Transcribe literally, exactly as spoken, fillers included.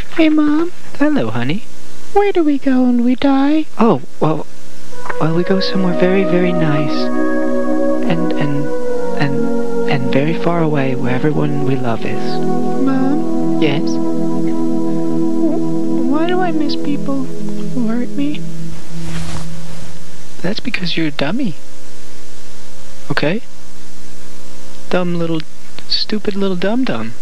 Hey, Mom. Hello, honey. Where do we go when we die? Oh, well, well, we go somewhere very, very nice. And, and, and, and very far away where everyone we love is. Mom? Yes? Why do I miss people who hurt me? That's because you're a dummy. Okay? Dumb little, stupid little dum-dum.